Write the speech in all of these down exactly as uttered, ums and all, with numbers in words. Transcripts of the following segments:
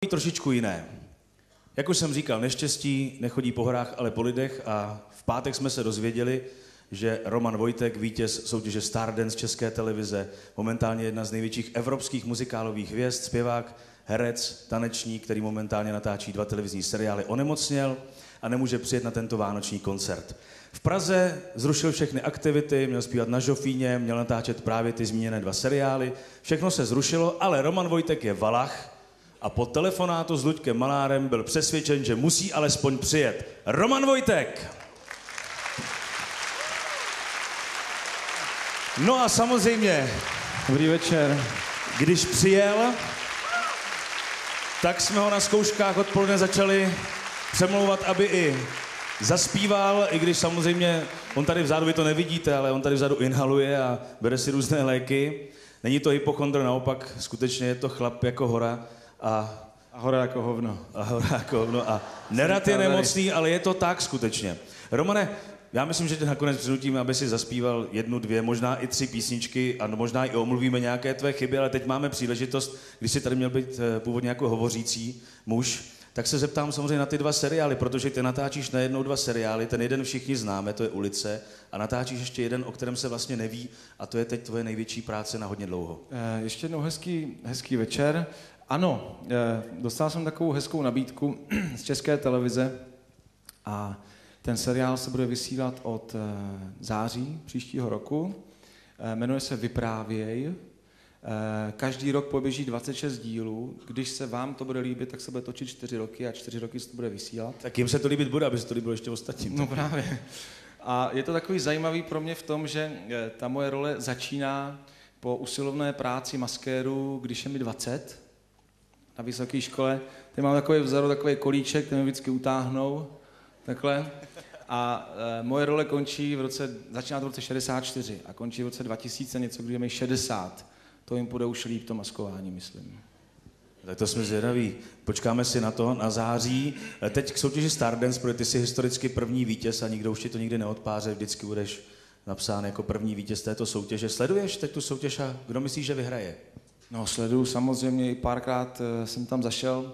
trošičku jiné. Jak už jsem říkal, neštěstí nechodí po horách, ale po lidech a v pátek jsme se dozvěděli, že Roman Vojtek, vítěz soutěže Stardance České televize, momentálně jedna z největších evropských muzikálových hvězd, zpěvák, herec, tanečník, který momentálně natáčí dva televizní seriály, onemocněl a nemůže přijet na tento vánoční koncert. V Praze zrušil všechny aktivity, měl zpívat na Žofíně, měl natáčet právě ty zmíněné dva seriály. Všechno se zrušilo, ale Roman Vojtek je valach a po telefonátu s Luďkem Malárem byl přesvědčen, že musí alespoň přijet. Roman Vojtek! No a samozřejmě, dobrý večer. Když přijel, tak jsme ho na zkouškách odpoledne začali přemlouvat, aby i zaspíval, i když samozřejmě, on tady vzadu, vy to nevidíte, ale on tady vzadu inhaluje a bere si různé léky. Není to hypochondr, naopak, skutečně je to chlap jako hora a... A hora jako hovno. A hora jako hovno a nerad je nemocný, ale je to tak skutečně. Romane, já myslím, že tě nakonec přinutíme, aby si zaspíval jednu, dvě, možná i tři písničky a možná i omluvíme nějaké tvé chyby, ale teď máme příležitost, když jsi tady měl být původně jako hovořící muž, tak se zeptám samozřejmě na ty dva seriály, protože ty natáčíš najednou dva seriály, ten jeden všichni známe, to je Ulice, a natáčíš ještě jeden, o kterém se vlastně neví, a to je teď tvoje největší práce na hodně dlouho. E, ještě jednou hezký, hezký večer. Ano, e, dostal jsem takovou hezkou nabídku z České televize a ten seriál se bude vysílat od e, září příštího roku. E, jmenuje se Vyprávěj. Každý rok poběží dvacet šest dílů. Když se vám to bude líbit, tak se bude točit čtyři roky a čtyři roky se to bude vysílat. Tak jim se to líbit bude, aby se to líbilo ještě ostatním. No právě. A je to takový zajímavý pro mě v tom, že ta moje role začíná po usilovné práci maskéru, když je mi dvacet na vysoké škole. Teď mám takový vzadu, takový kolíček, ten mi vždycky utáhnou. Takhle. A e, moje role končí v roce, začíná v roce šedesát čtyři a končí v roce dva tisíce něco, kdy je mi šedesát. To jim bude už líp to maskování, myslím. Tak to jsme zvědaví. Počkáme si na to, na září. Teď k soutěži Stardance, protože ty jsi historicky první vítěz a nikdo už ti to nikdy neodpáře, vždycky budeš napsán jako první vítěz této soutěže. Sleduješ teď tu soutěž a kdo myslíš, že vyhraje? No sleduju samozřejmě, i párkrát jsem tam zašel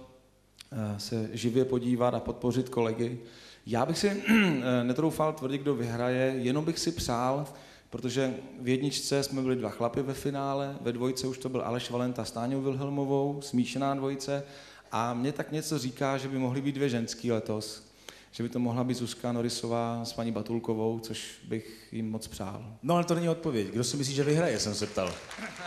se živě podívat a podpořit kolegy. Já bych si netroufal tvrdit, kdo vyhraje, jenom bych si přál, protože v jedničce jsme byli dva chlapy ve finále, ve dvojce už to byl Aleš Valenta s Táňou Vilhelmovou, smíšená dvojice, a mě tak něco říká, že by mohly být dvě ženský letos. Že by to mohla být Zuzka Norisová s paní Batulkovou, což bych jim moc přál. No ale to není odpověď. Kdo si myslí, že vyhraje, jsem se ptal.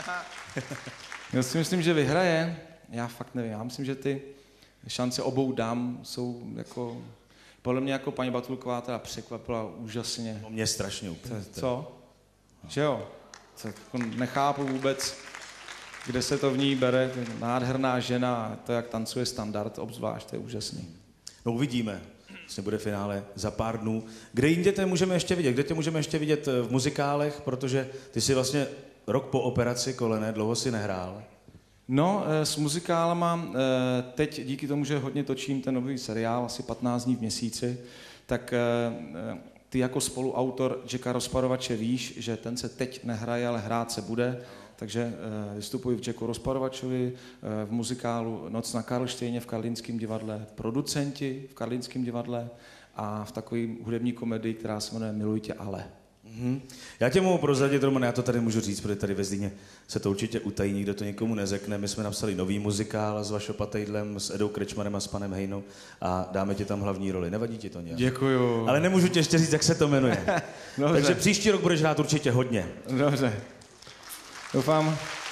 Já si myslím, že vyhraje. Já fakt nevím. Já myslím, že ty šance obou dám jsou jako... Podle mě jako paní Batulková teda překvapila úžasně. O mě strašně úplně. Co? Že jo? Co, nechápu vůbec, kde se to v ní bere. Nádherná žena, to, jak tancuje standard, obzvlášť, to je úžasný. No uvidíme. Vlastně bude finále za pár dnů. Kde jinde tě můžeme ještě vidět? Kde tě můžeme ještě vidět v muzikálech? Protože ty jsi vlastně rok po operaci kolene, dlouho si nehrál. No, s muzikálama, teď díky tomu, že hodně točím ten nový seriál, asi patnáct dní v měsíci, tak ty jako spoluautor Jacka Rozparovače víš, že ten se teď nehraje, ale hrát se bude, takže vystupuji v Jacku Rozparovačovi, v muzikálu Noc na Karlštejně v Karlínském divadle, producenti v Karlínském divadle a v takové hudební komedii, která se jmenuje Miluj tě ale. Mm-hmm. Já tě mohu prozradit, Roman, já to tady můžu říct, protože tady ve Zlíně se to určitě utají, nikdo to nikomu neřekne. My jsme napsali nový muzikál s Vašo Patejdlem, s Edou Krečmarem a s panem Hejnou a dáme ti tam hlavní roli. Nevadí ti to nějak? Děkuju. Ale nemůžu ti ještě říct, jak se to jmenuje. Takže příští rok budeš hrát určitě hodně. Dobře. Doufám,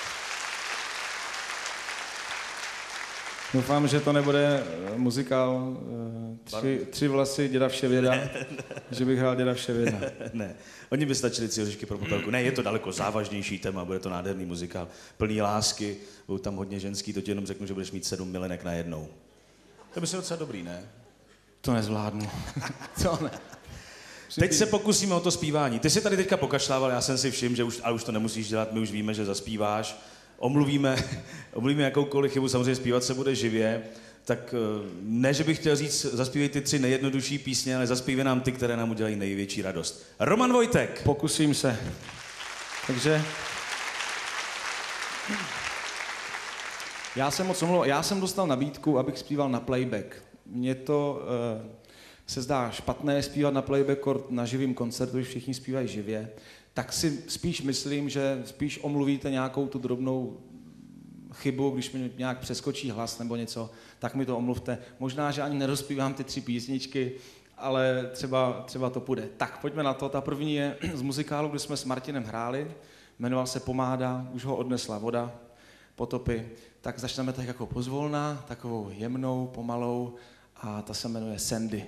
Doufám, že to nebude muzikál tři, tři vlasy děda Vševěda, že bych hrál děda Vševěda. Ne, oni by stačili tři oříšky pro popelku. Ne, je to daleko závažnější téma, bude to nádherný muzikál, plný lásky, budou tam hodně ženský, to ti jenom řeknu, že budeš mít sedm milenek najednou. To by se docela dobrý, ne? To nezvládnu. To ne. Teď se pokusíme o to zpívání. Ty jsi tady teďka pokašlával, já jsem si všiml, že už, ale už to nemusíš dělat, my už víme, že zaspíváš. Omluvíme, omluvíme jakoukoliv chybu, samozřejmě zpívat se bude živě, tak ne, že bych chtěl říct, zaspívej ty tři nejjednodušší písně, ale zaspívej nám ty, které nám udělají největší radost. Roman Vojtek! Pokusím se. Takže... Já jsem moc omlouval, já jsem dostal nabídku, abych zpíval na playback. Mně to uh, se zdá špatné zpívat na playback na živém koncertu, když všichni zpívají živě. Tak si spíš myslím, že spíš omluvíte nějakou tu drobnou chybu, když mi nějak přeskočí hlas nebo něco, tak mi to omluvte. Možná, že ani nerozpívám ty tři písničky, ale třeba, třeba to půjde. Tak, pojďme na to. Ta první je z muzikálu, kdy jsme s Martinem hráli. Jmenoval se Pomáda, už ho odnesla voda, potopy. Tak začneme tak jako pozvolna, takovou jemnou, pomalou a ta se jmenuje Sandy.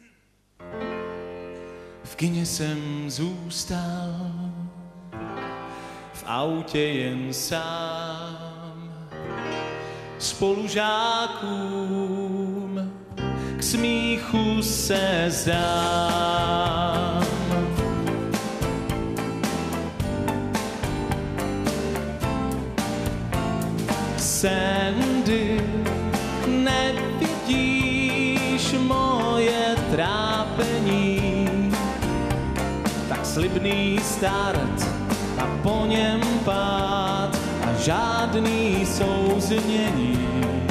V kině jsem zůstal, v autě jen sám, spolužákům k smíchu se zdám. Sandy, nevidíš moje trápení, tak slibný start a po něm pád a žádný souznění.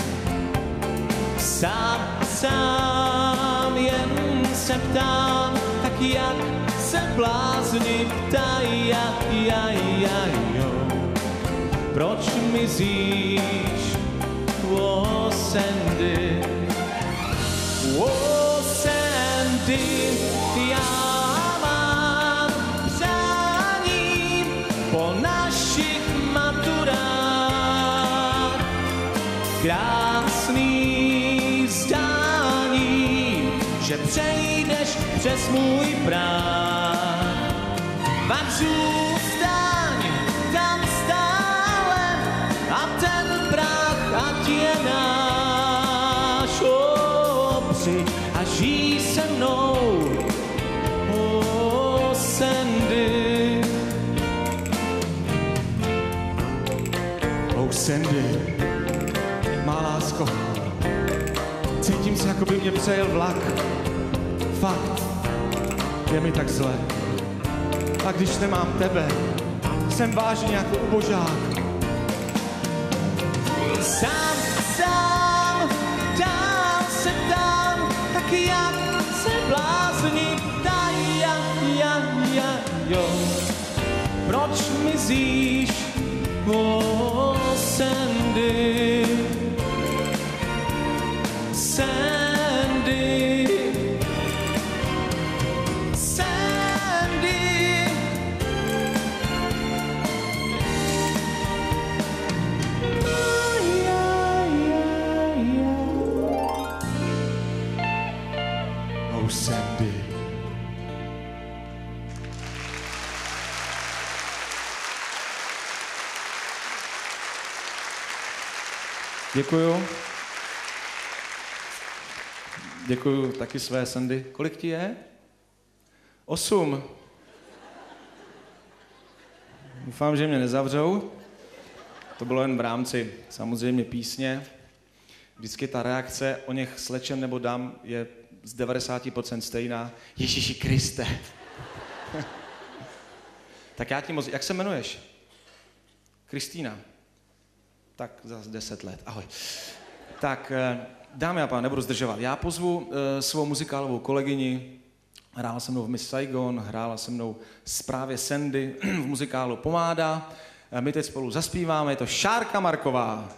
Sám, sám jen se ptám, tak jak se blázni ptají, jak, jaj, jaj, jo. Proč mizíš, oh Sandy, oh Sandy, já mám přání po našich maturách, krásný zdání, že přejdeš přes můj práh. Pak zůstaň tam stále a ten práh ať je náš. Oh, přijď a žij se mnou, oh Sandy, oh Sandy, má lásko, cítím se, jako by mě přejel vlak. Fakt, je mi tak zle. A když nemám tebe, jsem vážně jako ubožák. Sám, sám, dál se tam, tak jak se blázni ptají, ja, ja, ja, jo. Proč mizíš, oh Sandy, Sandy, Sandy. Oh, yeah, yeah, yeah. Oh, Sandy. Děkuju. Děkuju taky své Sandy. Kolik ti je? Osm. Doufám, že mě nezavřou. To bylo jen v rámci samozřejmě písně. Vždycky ta reakce o něch slečen nebo dám je z devadesát procent stejná. Ježíši Kriste. Tak já ti moc... Jak se jmenuješ? Kristýna. Tak za deset let. Ahoj. Tak, dámy a pánové, nebudu zdržovat. Já pozvu uh, svou muzikálovou kolegyni. Hrála se mnou v Miss Saigon, hrála se mnou právě Sandy v muzikálu Pomáda. My teď spolu zaspíváme, je to Šárka Marková.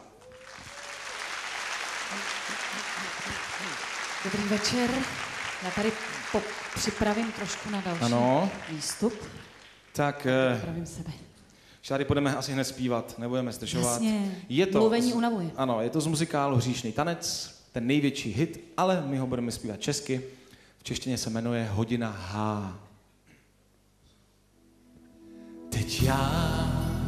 Dobrý večer. Já tady po- připravím trošku na další Ano. výstup. Tak, Připravím sebe. Šáry, budeme asi hned zpívat, nebudeme zdržovat. Jasně, Je to mluvení z- unavuje. Ano, je to z muzikálu Hříšný tanec, ten největší hit, ale my ho budeme zpívat česky. V češtině se jmenuje Hodina H. Teď já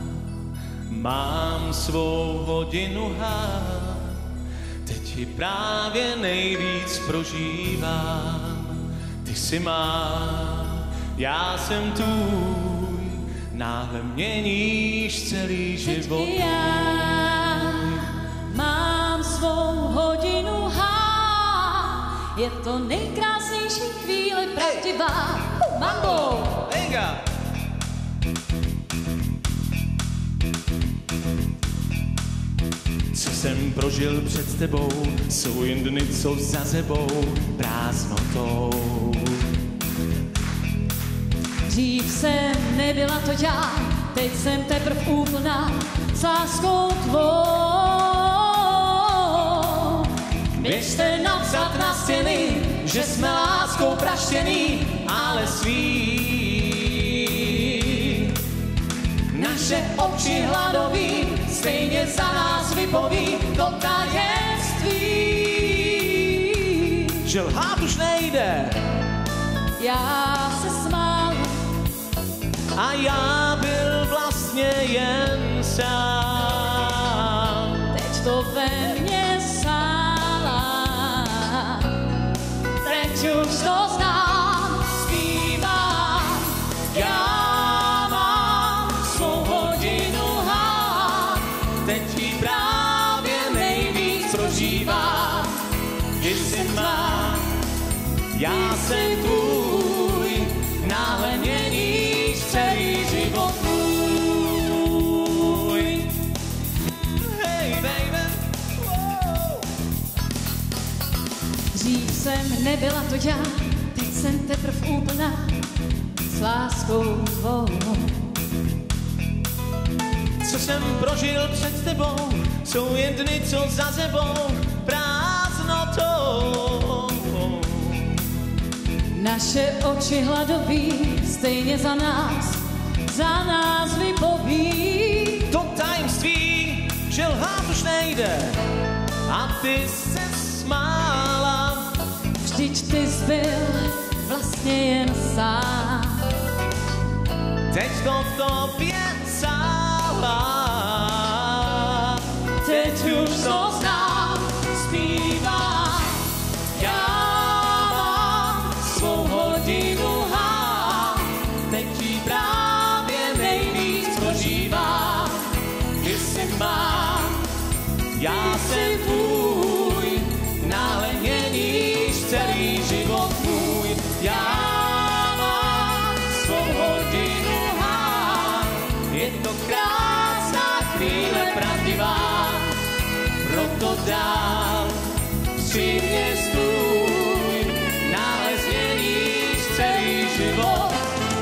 mám svou hodinu H, teď ji právě nejvíc prožívám. Ty jsi má, já jsem tvůj, náhle měníš celý život. Teď já mám svou hodinu H, je to nejkrásnější chvíle pravdivá. Mambo! Venga! Co jsem prožil před tebou, jsou jen dny, co za sebou prázdnotou. Dřív jsem nebyla to já, teď jsem teprv úplná s láskou tvou. Běžte napsat na stěny, že jsme láskou praštěný, ale svý. Naše oči hladový stejně za nás vypoví to tajemství. Že lhát už nejde. Já se smál A já byl vlastně jen sám. teď to ve mně sála, teď už to znám, zpívám. Já mám svou hodinu hán, teď ji právě nejvíc prožívám. Když jsi má, já jsem tvůj, náhle měníš celý život můj. Hey baby, wow. Dřív jsem nebyla to já, teď jsem teprv úplná s láskou tvou. Co jsem prožil před tebou, jsou jen dny, co za sebou prázdnotou. Naše oči hladoví stejně za nás, za nás vypoví. To tajemství, že lhát už nejde, a ty se smála. Vždyť ty jsi byl vlastně jen sám. Teď to v tobě sála. Teď už to znám, zpívám. Já mám svou hodinu hán, teď ji právě nejvíc prožívám. Když jsi mám, já jsem tvůj, náhle měníš celý život můj. Já mám svou hodinu hán, je to krásná chvíle pravdivá, proto dál při mě stůj, náhle změníš celý život.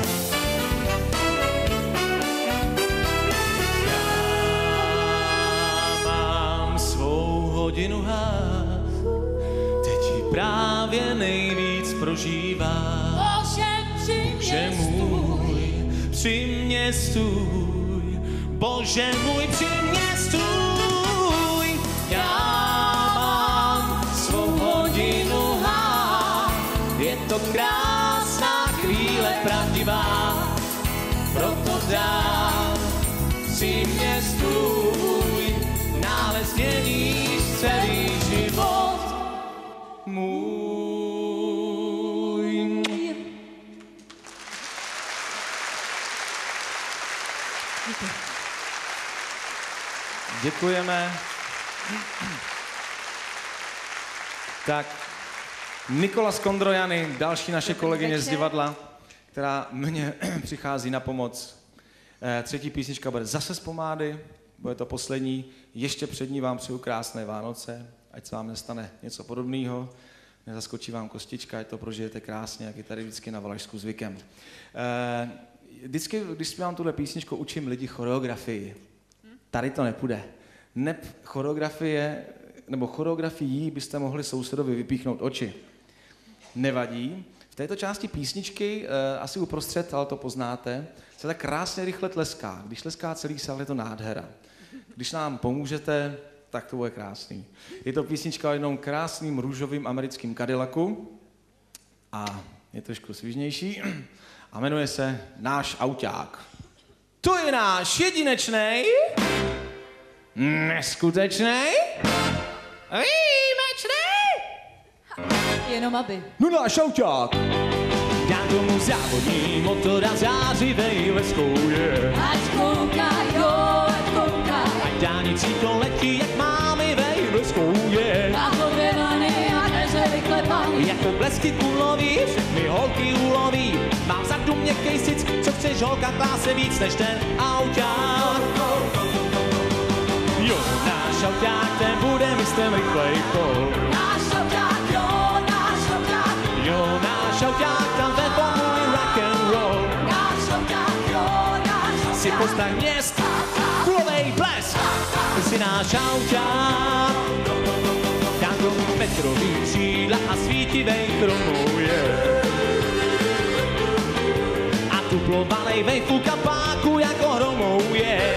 Hodinu hán, teď ji právě nejvíc prožívá. Bože, při Bože mě můj, při mě stůj, Bože můj, při mě stůj. Já mám svou hodinu hán, je to krásná chvíle pravdivá, proto dál při mě stůj, náhle změníš celý život můj. Děkujeme. Tak, Nikola Skondrojany, další naše kolegyně z divadla, která mně přichází na pomoc. Třetí písnička bude zase z Pomády, bude to poslední. Ještě před ní vám přeju krásné Vánoce, ať se vám nestane něco podobného. Nezaskočí vám kostička, ať to prožijete krásně, jak je tady vždycky na Valašsku zvykem. Vždycky, když zpívám tuhle písničku, učím lidi choreografii. Tady to nepůjde. Neb choreografie, nebo choreografií byste mohli sousedovi vypíchnout oči. Nevadí. V této části písničky, asi uprostřed, ale to poznáte, se tak krásně rychle tleská. Když tleská celý sál, je to nádhera. Když nám pomůžete, tak to bude krásný. Je to písnička o jednom krásným růžovým americkým Cadillacu a je trošku svižnější a jmenuje se Náš auták. To je náš jedinečnej, neskutečnej, výjimečnej. Jenom aby. No náš auták. Já tomu závodní motor a zářivej leskou je. Ať kouká, jo, ať kouká. Ať dálnicí to letí, jak mámy vej leskou je. A to dvě vany a dveře vyklepaný. Jako blesky uloví, všechny holky uloví. Mám vzadu měkkej sic, co chceš holka, tvá se víc než ten auták. Jo, náš auták, ten bude mistrem rychlej kol. Náš auták, jo, náš auták, Jo, náš auták, tam ten pomůj rock and roll. náš auták, jo, náš auták. Si postav měst, kulovej ples, ty si náš auták. Tam kromě metrový křídla a svítivej chromuje. A tuplovanej vejfu kapáku jako hromouje.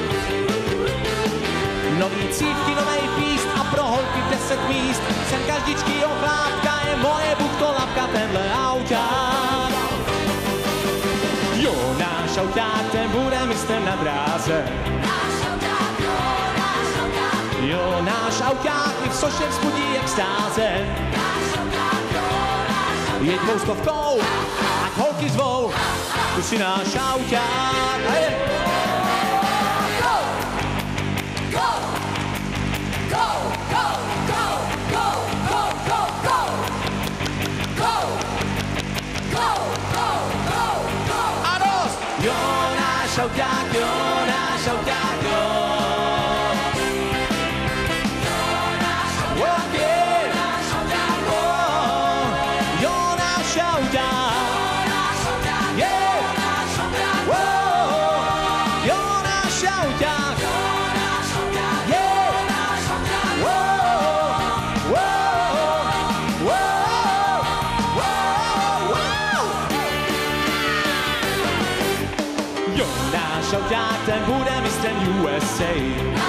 Nový cívky, novej píst a pro holky deset míst. Sem každičky ochlápka je moje buchtolapka, tenhle auták. Jo, náš auták, ten bude mistrem na dráze. Náš auták, jo, náš auták, Jo, náš auták i v soše vzbudí extáze. náš auták, jo, náš auták. Jeď dvoustovkou, ať holky zvou, tu si náš auták. A je. Go! Go! Go! Go! Go! Go! Go! Go! Go! Go! Go! Go! Go! Go! A dost! Jo, náš auták, jo, náš auták, jo. Oh, yeah. Oh, jo, náš auták. Yeah. Oh, jo, náš auták. Yeah. Oh, oh, oh, oh. Jo, náš auták, ten bude mistrem U S A.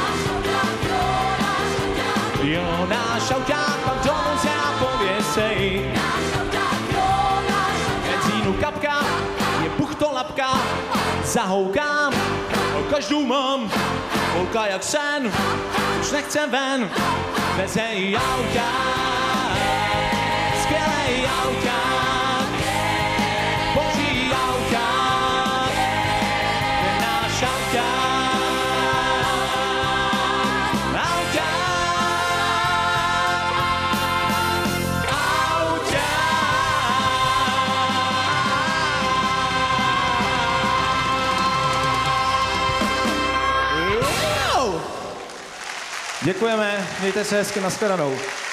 Jo, náš auták, pak domů se napověsej. Benzínu kapka, je buchtolapka, zahoukám, každou mám, holka jak sen, už nechcem ven, vezej auták, skvělej auták, boží auták, je náš auták. Děkujeme, mějte se hezky, nashledanou.